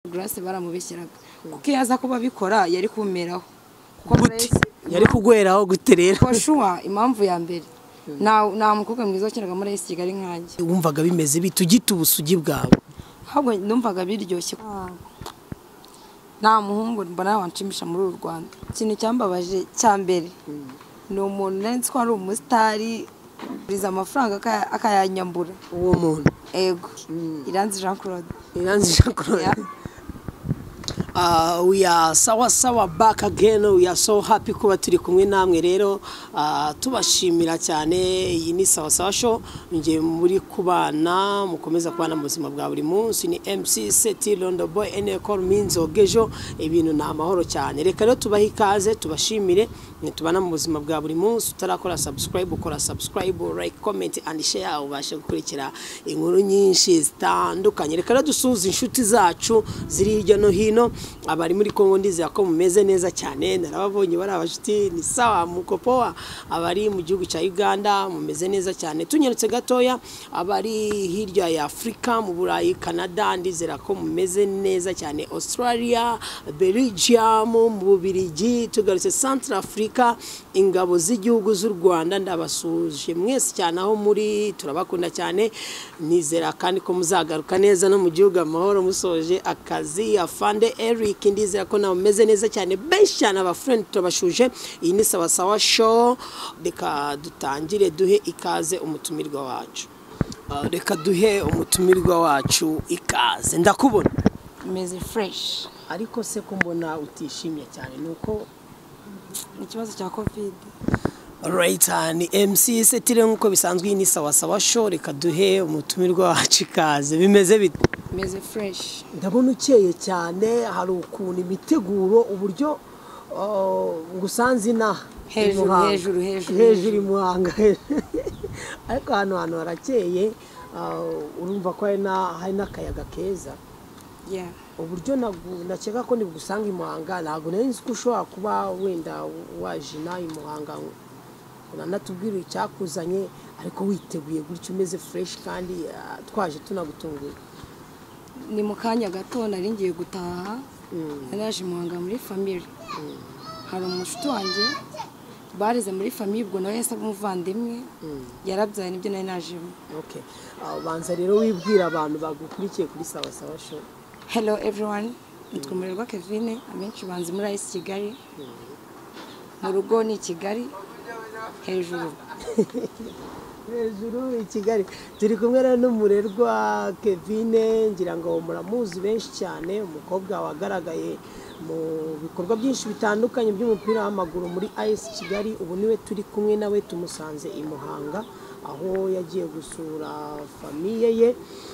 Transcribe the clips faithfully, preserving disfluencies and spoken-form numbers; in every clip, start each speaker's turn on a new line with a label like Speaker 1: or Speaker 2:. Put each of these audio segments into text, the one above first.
Speaker 1: Grace baramubeshyeraga kuko yaza kuba bikora yari kumeraho kuko
Speaker 2: yari kugweraho guterera
Speaker 1: ko shuwa impamvu ya mbere na na mukobwa mwiza wakinaga muri A S Kigali nkanjye
Speaker 2: wumvaga bimeze bitugita ubusugi bwawe
Speaker 1: ahubwo numvaga biryoshye nta muhungu mbona wanshimisha muri uru Rwanda ikintu cyambabaje cya mbere ni umuntu nzi ko ari umusitari biza amafaranga akayanyambura
Speaker 2: uwo muntu
Speaker 1: ego Iranzi J.Claude
Speaker 2: Iranzi J.Claude Uh, we are sawa sawa back again. We are so happy kuba turi kumwe namwe rero uh, tubashimira cyane. Iyi ni sawa sawa show nje muri kubana mukomeza kubana mu buzima bwa buri munsi. Ni M C Seti Londo Boy ene call minzo gejo ibintu na amahoro cyane. Reka rero tubaha ikaze tubashimire tubana mu buzima bwa buri munsi. Utarakora subscribe ukora subscribe, like, comment and share ubashe gukurikira inkuru nyinshi zitandukanye. Reka rero dusuze inshuti zacu ziri hirya no hino abari muri Kongo ndizera ko mumeze neza cyane narababonye bari abashuti ni sawa mukopoa abari mu gihugu cya Uganda mumeze neza cyane tunyerutse gatoya abari hirya ya Afrika mu Burayi Canada ndizera ko mumeze neza cyane Australia Belgium mu Bubiligi tugarutse Central Africa ingabo z'igihugu z'u Rwanda ndabasuje mwese cyane aho muri turabakunda cyane nizera kandi ko muzagaruka neza no mu gihugu amahoro musoje akazi afande Eric ndizera ko nawe meze neza cyane benshi cyane aba friend tubashuje iyi ni sawa sawa show reka dutangire duhe ikaze umutumirwa wacu uh, reka duhe umutumirwa wacu ikaze ndakubona
Speaker 1: meze fresh
Speaker 2: ariko se ko mbona utishimye cyane nuko
Speaker 1: ikibazo cya covid
Speaker 2: right ni M C Setire nkuko bisanzwe ni sawa sawa show reka duhe umutumirwa wacu ikaze bimeze bite
Speaker 1: meze fresh
Speaker 2: ndabona ukeye cyane hari ukuntu imiteguro uburyo ngusanze na
Speaker 1: hejuru hejuru hejuru
Speaker 2: hejuru muhanga ariko hano hano harakeye urumva ko hari n'akayaga keza
Speaker 1: yeah
Speaker 2: uburyo nakeka ko nibugusanga imuhanga ntabwo nari nzi ko ushobora kuba wenda wajina imuhanga unanatubwira icyakuzanye ariko witeguye gutyo umeze fresh kandi twaje tunagutunguye
Speaker 1: ni mu kanya gato nari ngiye gutaha naje muhanga muri family hari umushuti wanjye barize muri family ubwo nawe yasaba umuvandimwe yarabyaye nibyo nari najemo
Speaker 2: okay banza rero wibwira abantu bagukurikiye kuri sawa sawa show
Speaker 1: hello everyone nitwumurirwa Kevin amenshi banzi muri A S Kigali mu rugo ni Kigali hejuru
Speaker 2: hejuru i Kigali turi kumwe rero n'umurerwa Kevin ngira ngo muramuzi benshi cyane umukobwa wagaragaye mu bikorwa byinshi bitandukanye by'umupira w'amaguru muri A S Kigali ubu niwe turi kumwe nawe tumusanze i Muhanga aho yagiye gusura famiye ye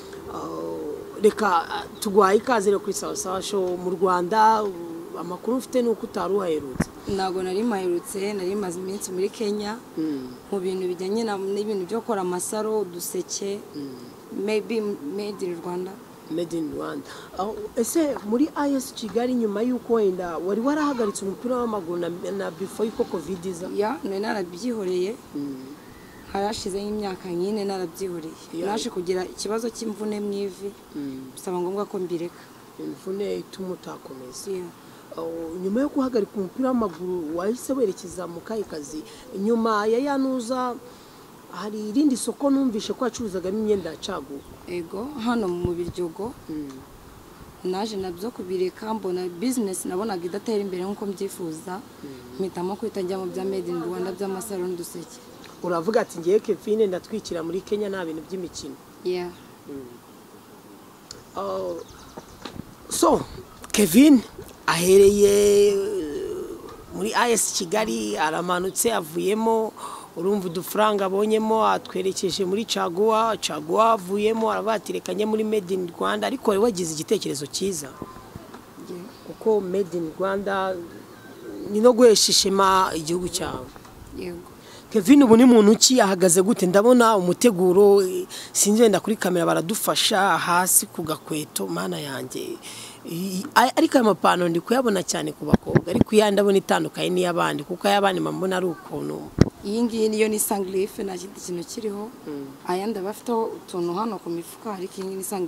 Speaker 2: reka tugwaye ikaze rero kuri sawa sawa show mu Rwanda amakuru ufite nuko utaruhaherutse
Speaker 1: nago nari mahirutse nari maze iminsi muri Kenya mu bintu bijyanye n'ibintu byo gukora amasaro duseke maybe made in Rwanda
Speaker 2: made in Rwanda ese muri A S Kigali nyuma yuko wenda wari warahagaritse umupira w'amaguru na before yuko covid iza
Speaker 1: ya nari narabyihoreye harashize imyaka nyine narabyihoreye naje kugira ikibazo cy'imvune mu ivi bisaba ngombwa ko mbireka
Speaker 2: imvune ituma utakomeza nyuma yo guhagarika umupira w'amaguru wahise werekeza mu kazi nyuma ya yanuza hari irindi soko numvishe ko acuruzagamo imyenda ya caguwa
Speaker 1: ego hano mu Biryogo naje nabyo kubireka mbona business nabonaga idatera imbere nkuko mbyifuza mpitamo kwita njya mu bya made in Rwanda by'amasaro n'uduseke
Speaker 2: uravuga ati ngiye Kevin ndatwikira muri Kenya nta bintu by'imikino
Speaker 1: yeah
Speaker 2: oh so Kevin ahereye muri A S Kigali aramanutse avuyemo urumva udufaranga abonyemo atwerekeje muri caguwa caguwa avuyemo arabatirikanye muri made in Rwanda ariko wari wagize igitekerezo cyiza kuko made in Rwanda ni no guhesha ishema igihugu cyawe
Speaker 1: yego
Speaker 2: Kevin ubu ni muntu ki ahagaze gute ndabona umuteguro sinzi wenda kuri kamera baradufasha hasi ku gakweto mana yanjye ariko amapano ndi kuyabona cyane ku bakobwa ariko yandabona itandukanye n'iyabandi kuko ayabandi mbona ari ukuntu
Speaker 1: iyi ngiyi niyo ni sangrife nta kindi kintu kiriho ayandi bafiteho utuntu hano ku mifuka ariko iyi ni sangrife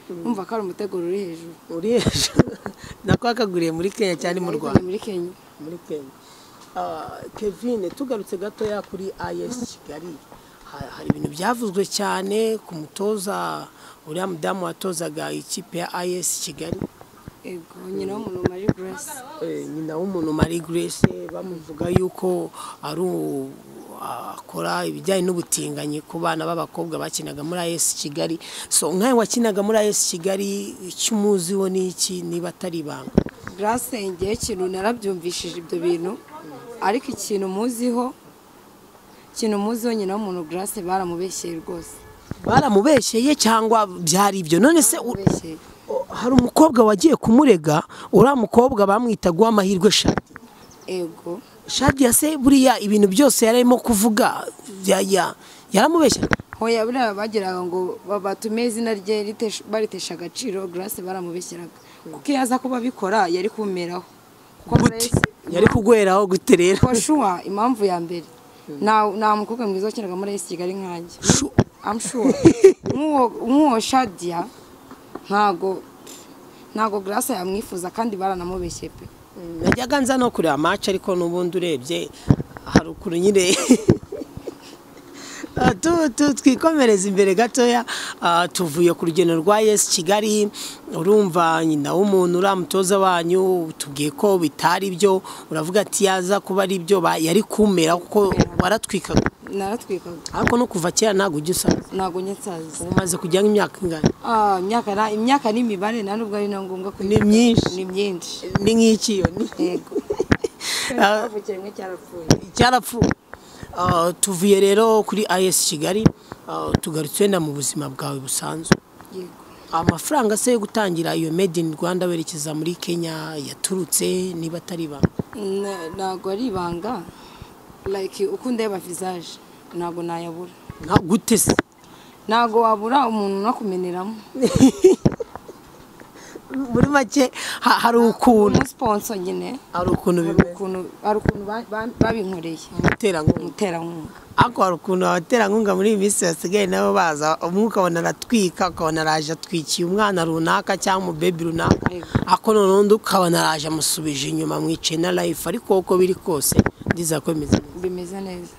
Speaker 1: umva ko ari umutego uri hejuru
Speaker 2: uri hejuru nako akaguriye muri Kenya cyane mu Rwanda
Speaker 1: muri Kenya
Speaker 2: muri Kenya. Kevin tugarutse gatoya kuri A S Kigali hari ibintu byavuzwe cyane ku mutoza uriya mudamu watozaga ikipe ya A S Kigali.
Speaker 1: Ego nyina w'umuntu Marie Grace
Speaker 2: eh nyina w'umuntu Marie Grace bamuvuga yuko ari akora ibijyanye n'ubutinganyi ku bana b'abakobwa bakinaga muri A S Kigali. So nkaye wakinaga muri A S Kigali cyumuziho n'iki niba atari banga
Speaker 1: Grace ngiye kintu narabyumvishije ibyo bintu ariko ikintu muziho kintu muziho nyina w'umuntu Grace baramubeshyeye rwose
Speaker 2: baramubeshyeye cyangwa byari ibyo none se hari umukobwa wagiye kumurega uriya mukobwa bamwitaga amahirwe Shadi.
Speaker 1: Ego
Speaker 2: Shadi yase buriya ibintu byose yarimo kuvuga ya yaramubeshya
Speaker 1: hoya buriya bagiraga ngo babatume izina rye baritesha agaciro Grace baramubeshyeraga kuko yaza kuba bikora yari kumeraho
Speaker 2: yari kugweraho guterera
Speaker 1: ko shuwa impamvu ya mbere na na mukobwa mwiza wakinaga muri A S Kigali nkanjye I'm sure nk'uwo Shadia ntago ntago Grace yamwifuza kandi baranamubeshye pe.
Speaker 2: Najyaga nza no kureba match ariko nubundi urebye hari ukuru nyine tu tu twikomereza imbere gatoya tuvuye ku rugendo rwa A S Kigali urumva nyina w'umuntu uramutoza wanyu tubwiye ko bitari byo uravuga ati yaza kuba ari byo yari kumera kuko waratwikaga
Speaker 1: naratwikaga
Speaker 2: ariko no kuva kera nago ugisaza
Speaker 1: nago nyetsaza
Speaker 2: umaze kujya nk'imyaka ingana
Speaker 1: ah imyaka na imyaka ni mibare na nubwo ari na ngombwa ko
Speaker 2: ni myinshi
Speaker 1: ni myinshi
Speaker 2: ni nk'ikiyo ni
Speaker 1: yego avukire mwe cyarapfuye
Speaker 2: cyarapfuye. Tuvuye rero kuri A S Kigali tugarutse na mu buzima bwawe busanzwe.
Speaker 1: Yego
Speaker 2: amafaranga se yo gutangira iyo made in Rwanda werekeza muri Kenya yaturutse niba atari banga
Speaker 1: nago ari banga like ukunde ba visage nago nayabura
Speaker 2: nta gute se
Speaker 1: nago wabura umuntu nakumeneramo
Speaker 2: muri make hari ukuntu
Speaker 1: sponsor nyine
Speaker 2: hari ukuntu bimeze
Speaker 1: hari ukuntu babinkoreye
Speaker 2: umuterankunga
Speaker 1: umuterankunga
Speaker 2: ako hari ukuntu abaterankunga muri iyi minsi basigaye nabo baza umwuka abona aratwika akabona araje atwikiye umwana runaka cyangwa umubebi runaka ako noneho ukabona araje amusubije inyuma mwicaye na life ariko uko biri kose ndiza ko
Speaker 1: bimeze neza.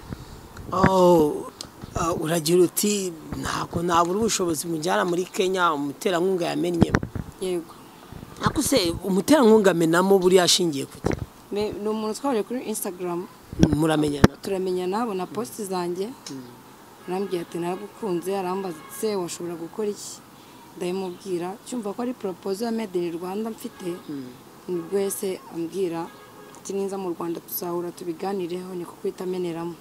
Speaker 2: Uragira uti ntabwo nabura ubushobozi mujyana muri Kenya umuterankunga yamennye.
Speaker 1: Yego
Speaker 2: ako se umuterankunga amenamo buri yashingiye kuki
Speaker 1: me no umuntu twabure kuri Instagram
Speaker 2: muramenyana
Speaker 1: turamenyana abona post zanjye arambwiye ati naragukunze arambaza se washobora gukora iki ndayimubwira cyumva ko ari proposal ya made in Rwanda mfite nibwo ese ambwira ati ninza mu Rwanda tuzahura tubiganireho niko kwita meneramo.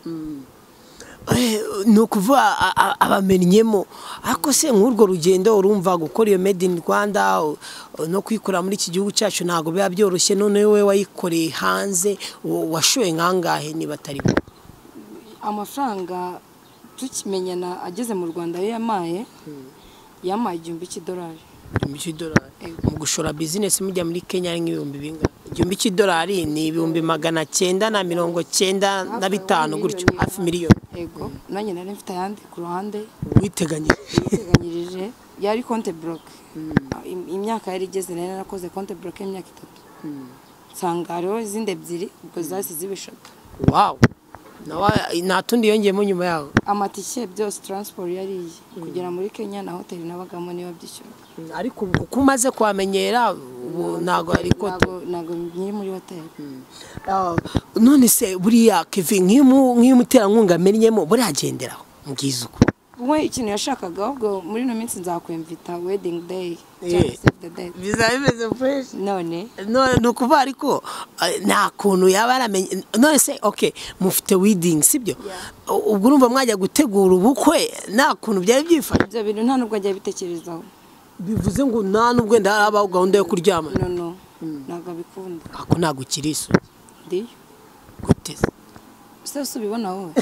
Speaker 2: No kuva abamenyemo ako se nk'urwo rugendo urumva gukora iyo made in Rwanda no kwikora muri iki gihugu cyacu ntago biba byoroshye none we wayikoreye hanze washoye nkangahe niba atari bwo
Speaker 1: amafaranga tukimenyana ageze mu Rwanda yo yamaye yamaye igihumbi cy'idolari
Speaker 2: igihumbi cy'idolari mu gushora business mujya muri Kenya nk'ibihumbi binga igihumbi cy'idolari ni ibihumbi magana cyenda na mirongo cyenda na bitanu gutyo hafi miliyoni.
Speaker 1: Ego nanjye nari mfite ayandi ku ruhande
Speaker 2: witeganyirije
Speaker 1: yari konte block imyaka yari igeze nari narakoze konte block y'imyaka itatu nsanga rero izindi ebyiri ubwo zasi zibishaka.
Speaker 2: Wow nawa natundi yongeyemo nyuma yaho
Speaker 1: amatike byose transport yari kugera muri Kenya na hotel nabagamo niba byishyura
Speaker 2: ariko uko umaze kwamenyera nago ari kote
Speaker 1: nago nyiri muri hotel.
Speaker 2: None se buriya Kevin nk'umuterankunga amenyemo buragenderaho mbwiza uko
Speaker 1: we ikintu yashakaga ahubwo muri no minsi nzakwemvita wedding day cyangwa save the date
Speaker 2: biza bimeze fresh
Speaker 1: none
Speaker 2: none no kuva ariko nta kuntu yaba aramenye none se okay mufite wedding sibyo ubwo urumva mwajya gutegura ubukwe nta kuntu byari byifashe
Speaker 1: ibyo bintu nta nubwo ajya bitekerezaho
Speaker 2: bivuze ngo nta nubwo ndarabaho gahunda yo kuryama
Speaker 1: no no naga bikunda
Speaker 2: ako nago kiriso
Speaker 1: ndi
Speaker 2: guteze
Speaker 1: se subibona wowe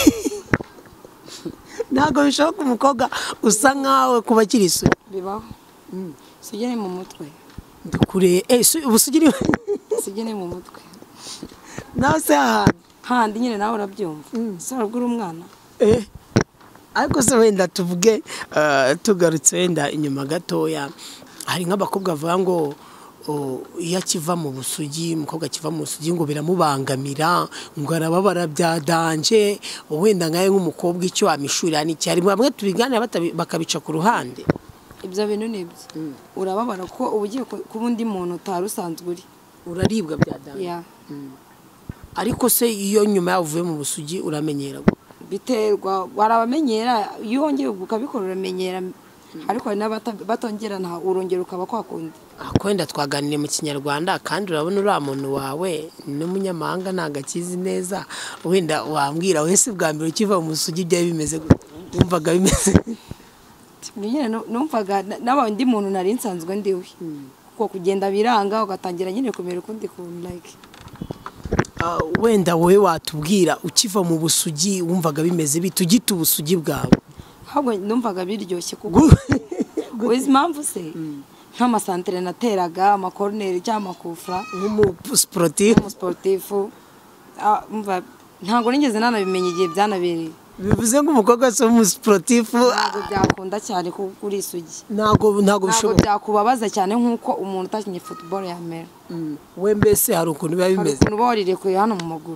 Speaker 2: nago bishoboka umukobwa usa nkawe kuba kiriso
Speaker 1: bibaho sugene mu mutwe
Speaker 2: ndukure eh ubusugire
Speaker 1: sugene mu mutwe
Speaker 2: nawe se handi
Speaker 1: handi nyine nawe urabyumva se urabwira umwana
Speaker 2: eh ariko se wenda tuvuge tugarutse wenda inyuma gatoya hari nk'abakobwa bavuga ngo iyo akiva mu busugi umukobwa akiva mu busugi ngo biramubangamira ngo arababara byadanje wenda nkaye nk'umukobwa icyo amishurira ni cyari bamwe tubiganira bakabica ku ruhande.
Speaker 1: Ibyo bintu nibyo urababara ko ubugiye ku bundi muntu utarusanzwe uri
Speaker 2: uraribwa byadanje.
Speaker 1: Yeah.
Speaker 2: Ariko se iyo nyuma yavuye mu busugi uramenyera
Speaker 1: biterwa warabamenyera iyo wongeye ukabikora uramenyera ariko hari n'abatongera nta urongera ukaba kwakundi.
Speaker 2: Akwenda twaganiriye mu Kinyarwanda kandi urabona uriya muntu wawe n'umunyamahanga ntago akizi neza wenda wambwira wese bwa mbere ukiva mu busugi byawe bimeze wumvaga bimeze
Speaker 1: nyine numvaga n'abandi muntu nari nsanzwe ndiwe kuko kugenda biranga ugatangira nyine kumera ukundi kuntu like
Speaker 2: wenda wowe watubwira ukiva mu busugi wumvaga bimeze bite ugita ubusugi bwawe?
Speaker 1: Ahubwo numvaga biryoshye kuko uzi impamvu se nk'amasantere nateraga amakorneri cyangwa amakufra
Speaker 2: nk'umusportif
Speaker 1: umusportifu ntabwo nigeze nanabimenya igihe byanabereye.
Speaker 2: Bivuze ngo umukobwa so umusportifu
Speaker 1: ntabwo byakunda cyane kuri isugi
Speaker 2: ntabwo ntabwo
Speaker 1: bishoboka byakubabaza cyane nk'uko umuntu utakinye football yamera.
Speaker 2: We mbese hari ukuntu biba bimeze
Speaker 1: ukuntu barirekuye hano mu maguru.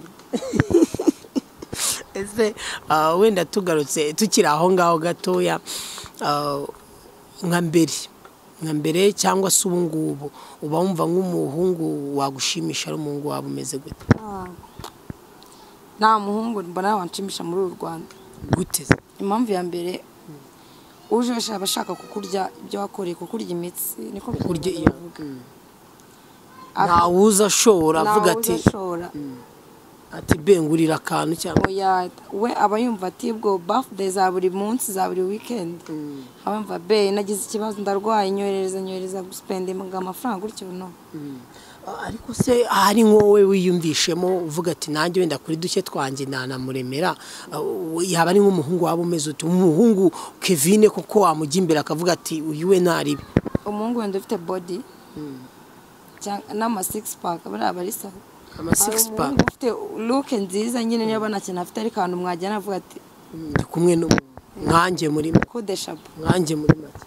Speaker 2: ese wenda tugarutse tukiri aho ngaho gatoya nka mbere nka mbere cyangwa se ubu ngubu uba wumva nk'umuhungu wagushimisha ari umuhungu waba umeze gute?
Speaker 1: Nta muhungu mbona wanshimisha muri uru Rwanda.
Speaker 2: Gute?
Speaker 1: Impamvu ya mbere uje abashaka kukurya ibyo wakoreye kukurya imitsi niko
Speaker 2: kurya iyo nta wuza ashobora avuga ati ati bengurira akantu cyangwa
Speaker 1: oya we aba yumva ati bwo birthday za buri munsi za buri weekend abamva be nagize ikibazo ndarwaye nyohereza nyohereza guspendinga amafaranga gutyo no.
Speaker 2: Ariko se hari nkowe wiyumvishemo uvuga ati nanjye wenda kuri duke twanjye nanamuremera yaba ari nk'umuhungu waba umeze uti umuhungu Kevin kuko wamujya imbere akavuga ati uyu we ntaribe
Speaker 1: umuhungu wenda ufite body n'ama six pack bari abari sawa
Speaker 2: ama six pack
Speaker 1: ufite look nziza nyine niyo bana cyane afite ari kantu mwajyana avuga ati
Speaker 2: ndi kumwe no nkanjye muri
Speaker 1: kudeshapa
Speaker 2: nkanjye muri make.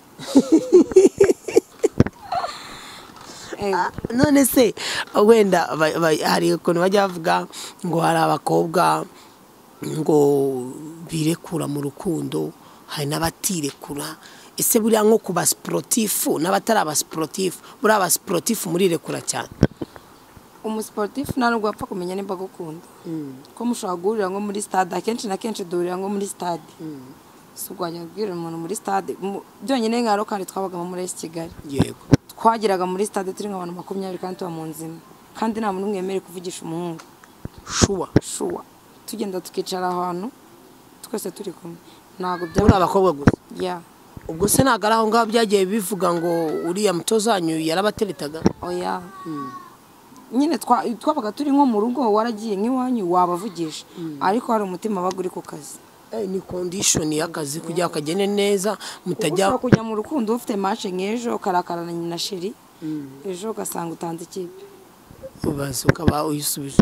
Speaker 2: None se wenda hari ukuntu bajya bavuga ngo hari abakobwa ngo birekura mu rukundo hari n'abatirekura. Ese buriya nko ku basportifu n'abatari abasportifu buriya abasportifu murirekura cyane?
Speaker 1: Umusportifu ntabwo apfa kumenya nimba gukunda ko mushobora guhurira nko muri stade akenshi na kenshi duhurira nko muri stade si ugwanya kubwira umuntu muri stade byonyine nka rokari twabaga muri A S Kigali.
Speaker 2: Yego
Speaker 1: twagiraga muri stade turi nk'abantu makumyabiri kandi tuba mu nzima kandi nta muntu mwemere kuvugisha umuhungu
Speaker 2: shuwa
Speaker 1: shuwa tugenda tukicara ahantu twese turi kumwe ntabwo
Speaker 2: byari abakobwa gusa.
Speaker 1: Yeah.
Speaker 2: Ubwo se ntabwo ari aho ngaho byagiye bivuga ngo uriya mutozanyu yarabateretaga?
Speaker 1: Oya nyine twabaga turi nko mu rugo waragiye nk'iwanyu wabavugisha ariko hari umutima wabaga uri ku kazi.
Speaker 2: Ni condition y'akazi kujya akagene neza mutajya
Speaker 1: kujya mu rukundo ufite match nk'ejo karakarana na sheri ejo ugasanga utanze ikipe
Speaker 2: ubaze ukaba uyisubije.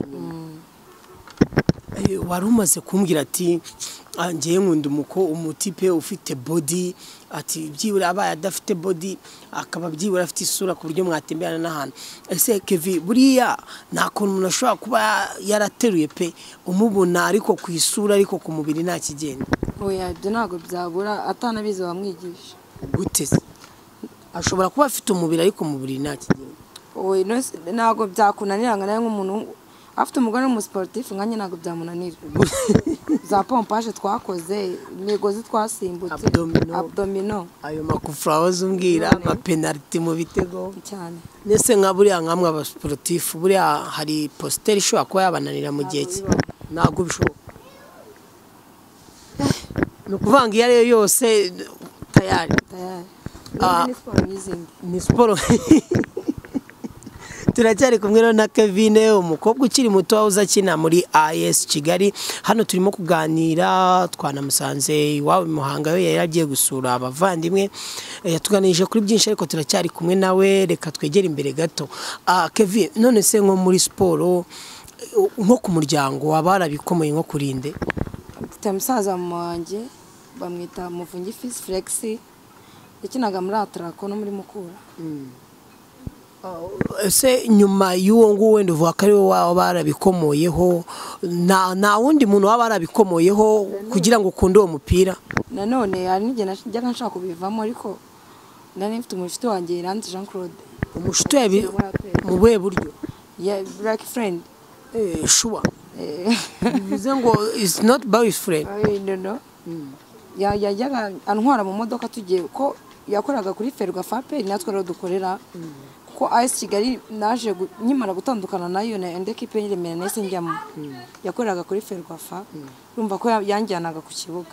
Speaker 2: Wari umaze kumbwira ati ngiye nkunda umuko umutipe ufite body ati byibura abaye adafite body akaba byibura afite isura ku buryo mwatemberana n'ahantu. Ese Kevin buriya nta kuntu umuntu ashobora kuba yarateruye pe umubona ariko ku isura ariko ku mubiri nta kigenda?
Speaker 1: Oya ibyo ntabwo byabura atanabizi wamwigisha.
Speaker 2: Gute? Ashobora kuba afite umubiri ariko umubiri nta kigenda?
Speaker 1: Oya ntabwo byakunaniranga nawe nk'umuntu afite umugore w'umusportifu nkanye ntabwo byamunanira. Za pompage twakoze imigozi twasimbutse abdomino
Speaker 2: ayo makufra wazumbwira ama penalty mu bitego
Speaker 1: cyane.
Speaker 2: Nese nka buriya nkamwe abasportifu buriya hari poster ishobora kuba yabananira mu gihe ntabwo bishoboka. No kuvanga iyo ariyo yose tayari
Speaker 1: tayari
Speaker 2: ni sport. Turacyari kumwe na Kevin umukobwa ukiri muto wahoze akina muri A S Kigali. Hano turimo kuganira twanamusanze iwawe Muhanga we yari agiye gusura abavandimwe yatuganije kuri byinshi ariko turacyari kumwe nawe reka twegere imbere gato. Kevin none se nko muri siporo nko ku muryango wabara bikomeye nko kurinde?
Speaker 1: Mfite musaza wanjye bamwita Muvungi Fils Flexi yakinaga muri Atrako no muri Mukura.
Speaker 2: Ese nyuma y'uwo nguwo wenda uvuga ko ari wowe waba barabikomoyeho nta wundi muntu waba barabikomoyeho kugira ngo ukunde uwo mupira?
Speaker 1: Nanone hari n'igihe najyaga nshaka kubivamo ariko nari mfite umushuti wanjye Iranzi J.Claude.
Speaker 2: Umushuti yabi mu buhe buryo?
Speaker 1: Yeah, like friend.
Speaker 2: Eh, sure. Bivuze ngo is not boyfriend.
Speaker 1: I don't know. Ya yajyaga antwara mu modoka tugiye ko yakoraga kuri Ferwafa A P R natwe rero dukorera. Ko A S Kigali naje nyimara gutandukana nayo na ekipe y'Iremera nese njyamo. Yakoraga kuri Ferwafa. Urumva ko yanjyanaga ku kibuga.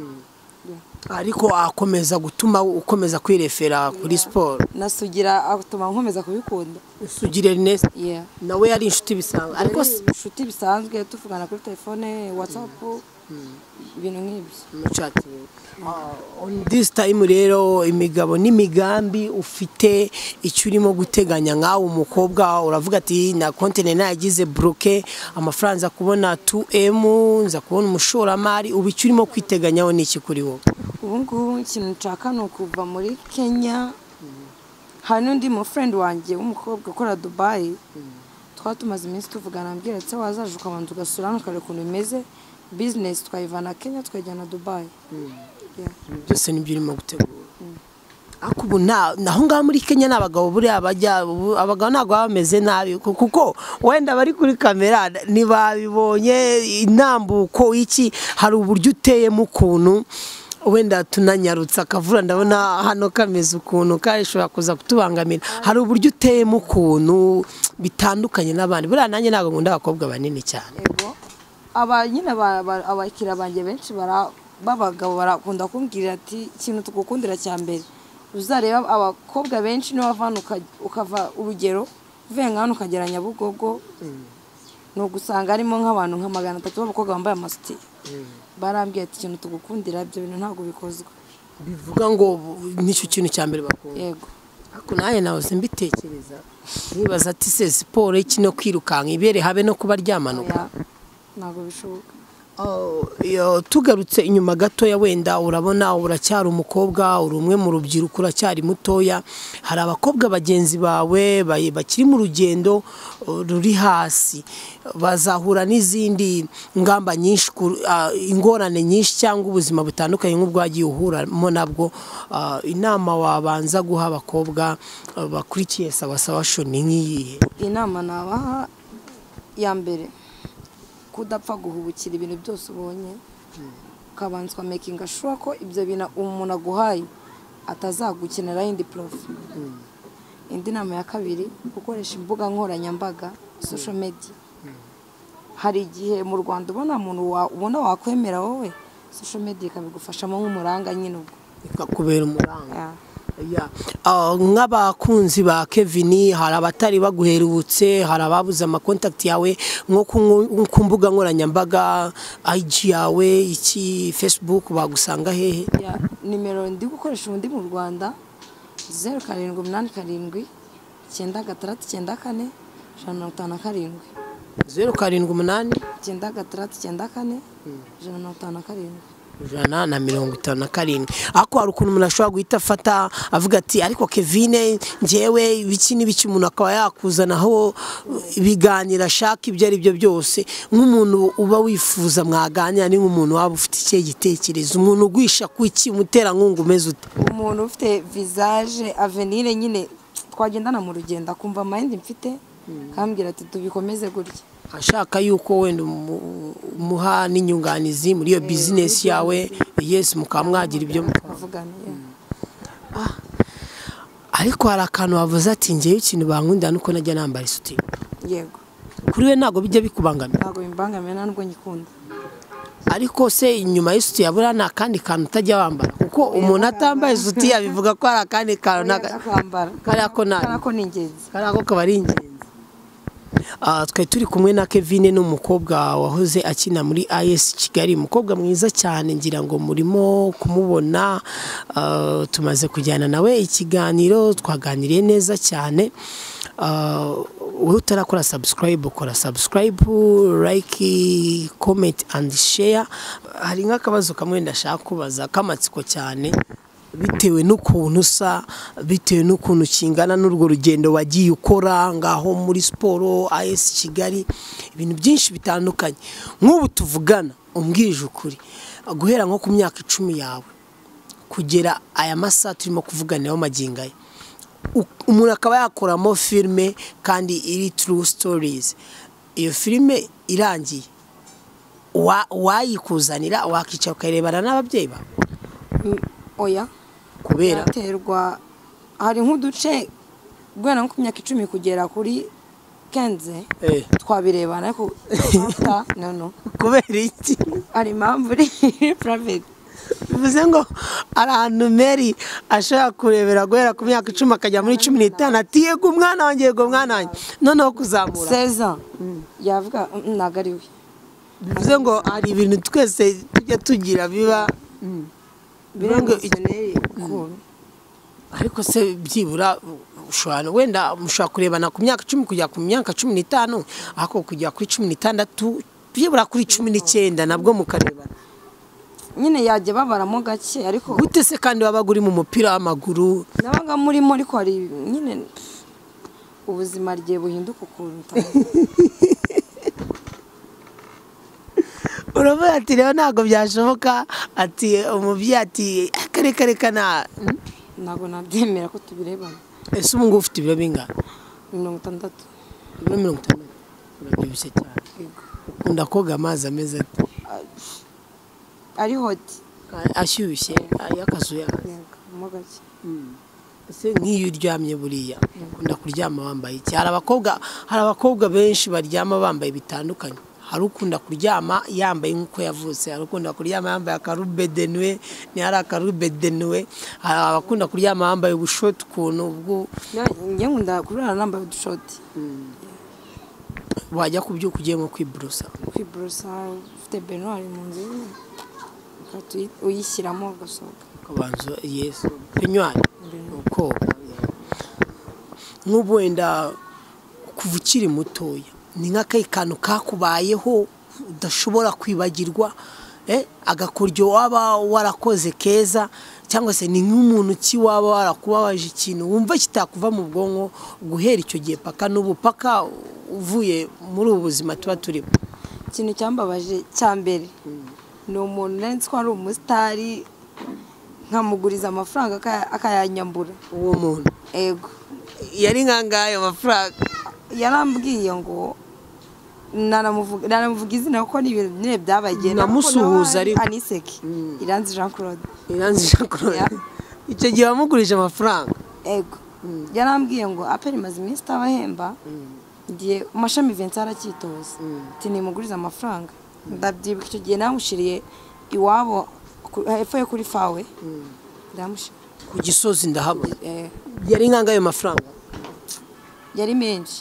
Speaker 2: Ariko akomeza gutuma ukomeza kwirefera kuri sport.
Speaker 1: Nasugira atuma nkomeza kubikunda.
Speaker 2: Sugire Ernest.
Speaker 1: Yeah.
Speaker 2: Nawe yari inshuti bisanzwe.
Speaker 1: Ariko inshuti bisanzwe tuvugana kuri telefone, WhatsApp, ibintu nk'ibyo.
Speaker 2: Chat. On this time rero imigabo n'imigambi ufite icyo urimo guteganya nkawe umukobwa uravuga ati na content nagize bloqué amafaranga kubona two M nza kubona umushoramari ubu icyo urimo kwiteganyaho n'iki kuri wowe?
Speaker 1: Ubu ngubu ikintu nshaka no kuva muri Kenya. Hari n'undi mu friend wanjye w'umukobwa ukora Dubai. Twatumaze iminsi tuvugana ambwira ati wazaje ukabanza ugasura n'ukare kuntu bimeze business twayivana Kenya twajyana Dubai.
Speaker 2: Byose nibyo urimo gutegura. Akubu naho ngaho muri Kenya n'abagabo buri abajya abagabo ntago bameze nabi kuko wenda bari kuri kamera nibabibonye inambuko iki hari uburyo uteyemo ukuntu wenda tunanyarutsa akavura ndabona hano kameze ukuntu karishobora kuza kutubangamira hari uburyo uteyemo ukuntu bitandukanye n'abandi buriya nanjye ntago nkunda abakobwa banini cyane.
Speaker 1: Yego aba nyine abakira banjye benshi bara babagabo barakunda kumbwira ati ikintu tugukundira cya mbere uzareba abakobwa benshi no bavana ukava urugero uvuye nk'ahantu ukagera Nyabugogo no gusanga arimo nk'abantu nka magana atatu b'abakobwa bambaye amasutiye. Barambwiye ati ikintu tugukundira ibyo bintu ntabwo bikozwe.
Speaker 2: Bivuga ngo nicyo kintu cya mbere bakunda.
Speaker 1: Yego.
Speaker 2: Ariko naye nawe simbitekereza nibaza ati se siporo iki no kwirukanka ibere habe no kuba ryamanuka
Speaker 1: ntabwo bishoboka.
Speaker 2: Yo tugarutse inyuma gato ya wenda urabona uracyari umukobwa uri umwe mu rubyiruko uracyari mutoya hari abakobwa bagenzi bawe bakiri mu rugendo ruri hasi bazahura n'izindi ngamba nyinshi ingorane nyinshi cyangwa ubuzima butandukanye nk'ubwo wagiye uhuramo nabwo inama wabanza guha abakobwa bakurikiye sawa sawa sho ni nk'iyihe?
Speaker 1: Inama nabaha ya mbere kudapfa guhubukira ibintu byose ubonye ukabanzwa making sure ko ibyo bintu umuntu aguhaye atazagukenera indi prof. Indi nama ya kabiri gukoresha imbuga nkoranyambaga social media. Hari igihe mu Rwanda ubona umuntu ubona wakwemera wowe social media ikabigufashamo nk'umuranga nyine ubwo
Speaker 2: ikakubera umuranga. Yeah. Uh, nk'abakunzi ba Kevin hari abatari baguherutse hari ababuze ama contact yawe nko ku mbuga nkoranyambaga I G yawe iki Facebook bagusanga hehe?
Speaker 1: Yeah. Nimero ndi gukoresha undi mu Rwanda zero karindwi umunani karindwi icyenda gatandatu icyenda kane ijana na mirongo itanu na karindwi.
Speaker 2: zero karindwi umunani
Speaker 1: icyenda gatandatu icyenda kane ijana na mirongo itanu na karindwi.
Speaker 2: Jana na mirongo itanu na karindwi. Ako hari ukuntu umuntu ashobora guhita afata avuga ati ariko Kevin njyewe ibiki n'ibiki umuntu akaba yakuzanaho ibiganira shaka ibyo ari byo byose nk'umuntu uba wifuza mwaganira ni nk'umuntu waba ufite icyo gitekerezo umuntu ugwisha kwiki umutera nkungu umeze ute?
Speaker 1: Umuntu ufite visage avenir nyine twagendana mu rugendo akumva mind mfite kambwira ati tubikomeze gutya
Speaker 2: ashaka yuko wenda umuha n'inyunganizi muri iyo business yawe yes mukamwagira ibyo
Speaker 1: mukavugana.
Speaker 2: Ariko hari akantu wavuze ati ngewe ikintu bankunda nuko najya nambara isuti.
Speaker 1: Yego.
Speaker 2: Kuri we ntago bijya bikubangamira?
Speaker 1: Ntago bimbangamira nubwo nyikunda.
Speaker 2: Ariko se inyuma y'isuti yabura nta kandi kantu utajya wambara kuko umuntu atambaye isuti yabivuga ko ari akandi kantu
Speaker 1: nakambara
Speaker 2: karako na
Speaker 1: karako ni ingenzi
Speaker 2: karako kabari ingenzi. Ah twe turi kumwe na Kevin n'umukobwa wahoze akina muri A S Kigali umukobwa mwiza cyane ngira ngo murimo kumubona tumaze kujyana nawe ikiganiro twaganiriye neza cyane wowe utarakora subscribe ukora subscribe, like, comment and share. Hari nk'akabazo kamwe ndashaka kubaza kamatsiko cyane bitewe n'ukuntu usa, bitewe n'ukuntu kingana n'urwo rugendo wagiye ukora ngaho muri siporo A S Kigali, ibintu byinshi bitandukanye. Nk'ubu tuvugana umbwije ukuri, guhera nko ku myaka icumi yawe kugera aya masaha turimo kuvuganiraho magingaye, umuntu akaba yakoramo filme kandi iri true stories. Iyo filme irangiye wayikuzanira wakica ukayirebana n'ababyeyi bawe?
Speaker 1: Oya,
Speaker 2: kubera
Speaker 1: terwa hari nk'uduce guhera nko ku myaka icumi kugera kuri kenze twabirebana, ariko no no.
Speaker 2: Kubera iki?
Speaker 1: Ari impamvu uri private.
Speaker 2: Bivuze ngo ahantu Mary ashaka kurebera guhera ku myaka icumi akajya muri cumi n'itanu ati yego umwana wanjye, yego umwana wanjye, noneho kuzamura
Speaker 1: seza yavuga ntago ari we.
Speaker 2: Bivuze ngo hari ibintu twese tujya tugira biba
Speaker 1: birengo
Speaker 2: ariko se byibura ushobora wenda mushobora kurebana ku myaka icumi kujya ku myaka cumi n'itanu, ariko kujya kuri cumi n'itandatu byibura kuri cumi n'icyenda nabwo mukarebana.
Speaker 1: Nyine yajya babaramo gake, ariko
Speaker 2: gute se kandi wabaga uri mu mupira w'amaguru?
Speaker 1: Nabaga murimo, ariko hari nyine ubuzima rye buhinduka ukuntu.
Speaker 2: Uravuga ati rero ntabwo byashoboka, ati umubyeyi ati kare kare kana
Speaker 1: ntabwo nabyemera ko tubirebana.
Speaker 2: Ese ubu ngubu ufite ibiro bingana?
Speaker 1: mirongo itandatu.
Speaker 2: Ibiro mirongo itandatu urabyibushye cyane. Ukunda koga amazi ameze ati
Speaker 1: ari hot
Speaker 2: ashyushye ayakazuye
Speaker 1: mo gake.
Speaker 2: Ese nk'iyo uryamye buriya ukunda kuryama wambaye iki? Hari abakobwa hari abakobwa benshi baryama bambaye bitandukanye. Hari ukunda kuryama yambaye nk'uko yavutse, hari ukunda kuryama yambaye akarube denwe, ni hari akarube denwe, hari abakunda kuryama yambaye ubushoti ukuntu ubwo.
Speaker 1: Njye nkunda kurara nambaye udushoti.
Speaker 2: Wajya kubyuka ugiye nko kwiborosa?
Speaker 1: Kwiborosa ufite benwari mu nzu uyishyiramo ugasohoka.
Speaker 2: Kabanzo Yesu benwari uko nk'ubu wenda kuva ukiri mutoya ni nk'akayi kantu kakubayeho udashobora kwibagirwa, eh agakoryo waba warakoze keza, cyangwa se ni nk'umuntu ki waba warakubabaje ikintu wumva kitakuva mu bwonko guhera icyo gihe paka n'ubu paka uvuye muri ubu buzima tuba turimo?
Speaker 1: Ikintu cyambabaje cyambere ni umuntu nzi ko ari umusitari nkamuguriza amafaranga akayanyambura.
Speaker 2: Uwo muntu
Speaker 1: ego
Speaker 2: yari nkangayo amafaranga?
Speaker 1: Yarambwiye ngo naramuvuga naramuvuga izina kuko ni ibintu nyine byabagiye.
Speaker 2: Namusuhuza ari
Speaker 1: Aniseki Iranzi Jean-Claude.
Speaker 2: Iranzi Jean-Claude icyo gihe wamugurije amafaranga?
Speaker 1: Ego yarambwiye ngo A P R imaze iminsi itabahemba, ngiye mashami Vincent arakitoza ati nimuguriza amafaranga. Ndabyibuka icyo gihe namushiriye iwabo hepfo yo kuri fawe, ndamushira
Speaker 2: ku Gisozi ndahabona. Yari nkangayo mafaranga?
Speaker 1: Yari menshi.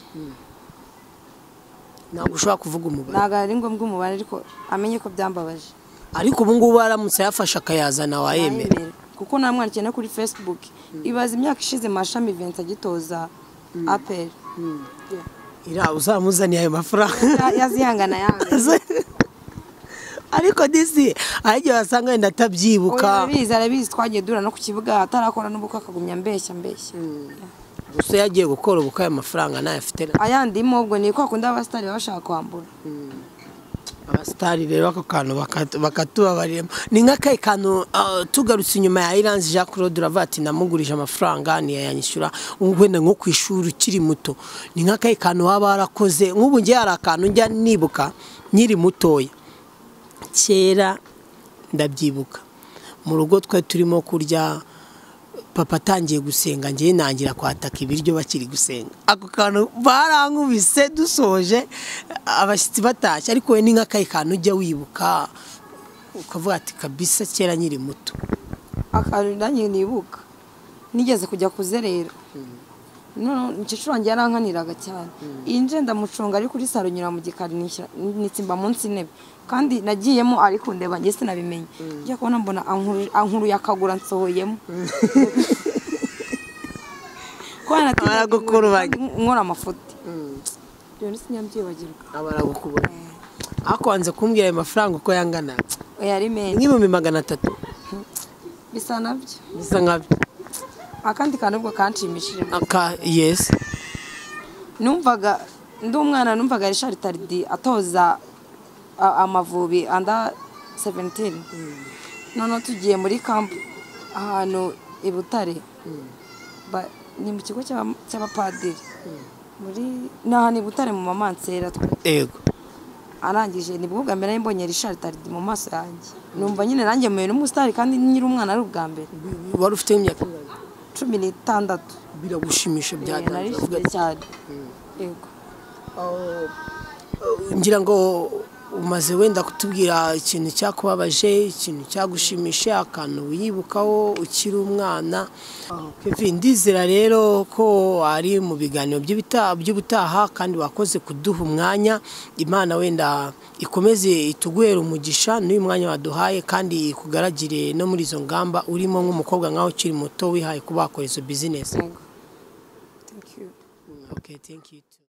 Speaker 2: Ntabwo ushobora kuvuga umubare?
Speaker 1: Ntabwo ari ngombwa umubare, ariko amenye ko byambabaje.
Speaker 2: Ariko ubu ngubu aramutse yafashe akayazana wayemera?
Speaker 1: Kuko namwandikiye no kuri Facebook. Ibaza imyaka ishize mashami Vincent agitoza A P R.
Speaker 2: Ira uzamuzaniye ayo mafaranga?
Speaker 1: Yazihangana yanze.
Speaker 2: Ariko disi ahije basanga wenda atabyibuka.
Speaker 1: Arabizi arabizi twagiye dura no ku kibuga atarakora n'ubukwe akagumya mbeshya mbeshya.
Speaker 2: Gusa yagiye gukora ubukwe ayo mafaranga nayo afite?
Speaker 1: Ayandimo ubwo ni ko akunda abasitari bashaka kwambura.
Speaker 2: Abasitari rero ako kantu bakatubabarira. Ni nk'akayi kantu tugarutse inyuma ya Iranzi J.Claude uravuga ati namugurije amafaranga ntiyanyishyura, wenda nko ku ishuri ukiri muto. Ni nk'akayi kantu waba warakoze? Nk'ubu ngiye hari akantu njya nibuka nkiri mutoya kera, ndabyibuka mu rugo twe turimo kurya, papa atangiye gusenga ngiye nangira kwataka ibiryo bakiri gusenga. Ako kantu barankubise dusoje abashyitsi batashye, ariko we ni nk'akayi kantu ujya wibuka ukavuga ati kabisa kera nyiri muto?
Speaker 1: Akantu nanjye nibuka nigeze kujya kuzerera, no nicyo wanjye yarankaniraga cyane. Inje ndamucunga ari kuri saro nyura mu gikari nitsimba munsi intebe, kandi nagiyemo ari kundeba nge sinabimenye. Njya kubona mbona ankuru yakagura nsohoyemo. Kwana ati nkora amafuti. byo nsinyambyibagirwa
Speaker 2: abaragukubura ako wanze kumbwira ayo mafaranga uko yangana
Speaker 1: oya ari menshi
Speaker 2: nk'ibihumbi magana atatu
Speaker 1: bisa nabyo
Speaker 2: bisa nkabyo
Speaker 1: akandi kantu ubwo kanshimishije
Speaker 2: aka yes
Speaker 1: numvaga ndi umwana numvaga Richard Tardy atoza amavubi anda seventeen none tugiye muri camp ahantu i Butare ni mu kigo cy'abapadiri muri n'ahantu i Butare mu mamansera
Speaker 2: yego
Speaker 1: arangije ni bwo bwa mbere mbonye Richard Tardy mu maso yanjye numva nyine nanjye mwe n'umustar kandi nyiri umwana ari ubwa mbere
Speaker 2: wari ufite imyaka
Speaker 1: cumi n'itandatu
Speaker 2: biragushimisha byatangaje
Speaker 1: cyane yego
Speaker 2: ngira ngo umaze wenda kutubwira ikintu cyakubabaje ikintu cyagushimisha akantu wiyibukaho ukiri umwana Kevin ndizera rero ko ari mu biganiro by'ubutaha kandi wakoze kuduha umwanya Imana wenda ikomeze ituguhera umugisha n'uyu mwanya waduhaye kandi ikugaragire no muri izo ngamba urimo nk'umukobwa nkaho ukiri muto wihaye kuba wakora izo business.
Speaker 1: Thank you.
Speaker 2: Okay, thank you.